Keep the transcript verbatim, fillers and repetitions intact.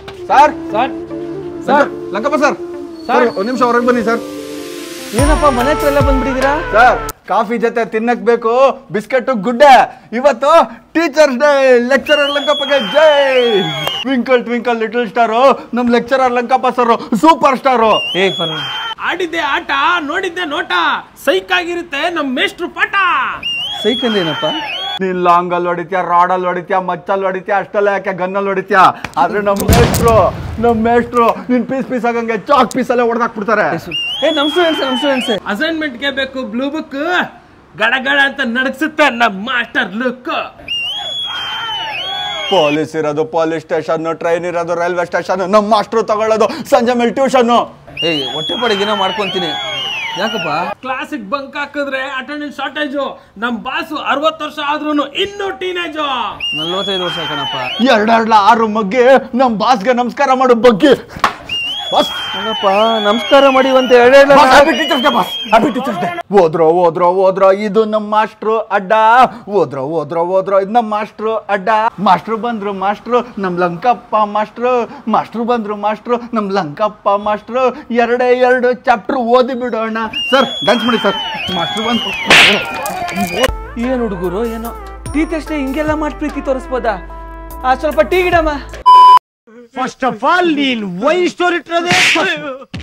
Sir sir sir Lankappa sir sir ಒಂದು ನಿಮಿಷ ಹೊರಗೆ ಬನ್ನಿ ಸರ್. ಏನಪ್ಪ ಮನೆ ಹತ್ರ ಎಲ್ಲ ಬಂದ್ಬಿಟ್ಟಿದ್ದೀರಾ? ಸರ್ ಕಾಫಿ ಜೊತೆ ತಿನ್ನಕ್ ಬೇಕು ಬಿಸ್ಕೆಟ್ ಗುಡ್ಡೆ. ಇವತ್ತು ಟೀಚರ್ಸ್ ಡೇ. ಲೆಕ್ಚರರ್ ಲಂಕಪ್ಪಗೆ ಜೈ. ಟ್ವಿಂಕಲ್ ಟ್ವಿಂಕಲ್ ಲಿಟಲ್ ಸ್ಟಾರು ನಮ್ lecturer Lankappa sir super star. ಏ ಫರ್ ಆಡಿದ್ದೆ ಆಟ ನೋಡಿದ್ದೆ ನೋಟ ಸೈಕ್ ಆಗಿರುತ್ತೆ ನಮ್ ಮೇಷ್ಟ್ರು ಪಾಠ. ಸೈಕಲ್ ಏನಪ್ಪ? ನೀನ್ ಲಾಂಗ್ ಅಲ್ಲಿ ಹೊಡಿತ್ಯಾ, ರಾಡ್ ಅಲ್ಲಿ ಹೊಡಿತ್ಯಾ, ಮಚ್ಚಲ್ಲಿ ಹೊಡಿತ್ಯಾ, ಅಷ್ಟೆಲ್ಲ ಯಾಕೆ ಗನ್ನಲ್ಲಿ ಹೊಡಿತ್ಯಾ? ಆದ್ರೆ ನಮ್ ಮೇಷ್ಟ್ರು ನಮ್ ಮೇಷ್ಟ್ರು ನಿನ್ ಪೀಸ್ ಪೀಸ್ ಆಗಂಗೆ ಚಾಕ್ ಪೀಸ್ ಅಲ್ಲೇ ಹೊಡೆದಾಕ್ಬಿಡ್ತಾರೆ. ಏ ನಮ್ ಸ್ಟೂಡೆಂಟ್ಸ್ ನಮ್ ಸ್ಟೂಡೆಂಟ್ಸ್ ಅಸೈನ್ಮೆಂಟ್ ಗೆ ಬೇಕು ಬ್ಲೂ ಬುಕ್, ಗಡಗಡ ಅಂತ ನಡಗಿಸುತ್ತೆ ನಮ್ ಮಾಸ್ಟರ್ ಲುಕ್. ಪೊಲೀಸ್ ಇರೋದು ಪೊಲೀಸ್ ಸ್ಟೇಷನ್, ಟ್ರೈನ್ ಇರೋದು ರೈಲ್ವೆ ಸ್ಟೇಷನ್, ನಮ್ ಮಾಸ್ಟ್ರು ತಗೊಳ್ಳೋದು ಸಂಜೆ ಮೇಲೆ ಟ್ಯೂಷನ್. ಏ ಹೊಟ್ಟೆ ಪಡೆಗಿನ ಮಾಡ್ಕೊಂತೀನಿ. ಯಾಕಪ್ಪ? ಕ್ಲಾಸಿಗೆ ಬಂಕ್ ಹಾಕಿದ್ರೆ ಅಟೆಂಡೆನ್ಸ್ ಶಾರ್ಟೇಜು. ನಮ್ ಬಾಸು ಅರವತ್ತು ವರ್ಷ ಆದ್ರೂ ಇನ್ನೂ ಟೀನೇಜು. ನಲ್ವತ್ತೈದು ವರ್ಷ ಕಣಪ್ಪ. ಎರಡೆರಡ್ಲ ಆರು ಮಗ್ಗಿ ನಮ್ ಬಾಸ್ಗೆ ನಮಸ್ಕಾರ ಮಾಡು ಬಗ್ಗೆ. ಬಾಸ್ ಅಲ್ಲಪ್ಪ ನಮಸ್ಕಾರ ಮಾಡಿ ಅಂತ ಎರಡೆರಡು ಹೋದ್ರೋ ಹೋದ್ರೋ ಹೋದ್ರೋ ಇದು ನಮ್ ಮಾಸ್ಟ್ರು ಅಡ್ಡ. ಹೋದ್ರೋ ಹೋದ್ರೋ ಹೋದ್ರೋ ಇದು ನಮ್ ಮಾಸ್ಟ್ರು ಅಡ್ಡ. ಮಾಸ್ಟ್ರು ಬಂದ್ರು ಮಾಸ್ಟ್ರು ನಮ್ ಲಂಕಪ್ಪ ಮಾಸ್ಟ್ರು. ಮಾಸ್ಟ್ರು ಬಂದ್ರು ಮಾಸ್ಟ್ರು ನಮ್ ಲಂಕಪ್ಪ ಮಾಸ್ಟ್ರು. ಎರಡೇ ಎರಡು ಚಾಪ್ಟರ್ ಓದಿ ಬಿಡೋಣ. ಸರ್ ಡ್ಯಾನ್ಸ್ ಮಾಡಿ ಸರ್. ಮಾಸ್ಟ್ರು ಬಂದ್ರು. ಏನ್ ಹುಡುಗರು ಏನೋ ಟೀಚರ್ಸ್ ಡೇ ಹಿಂಗೆಲ್ಲ ಮಾಡಿ ಪ್ರೀತಿ ತೋರಿಸ್ಬೋದಾ? ಆ ಸ್ವಲ್ಪ ಟೀ ಗಿಡಮ್ಮ. ಫಸ್ಟ್ ಆಫ್ ಆಲ್ ನೀನ್ ವೈ ಸ್ಟೋರಿ ಇಟ್ಟಿರೋದೇ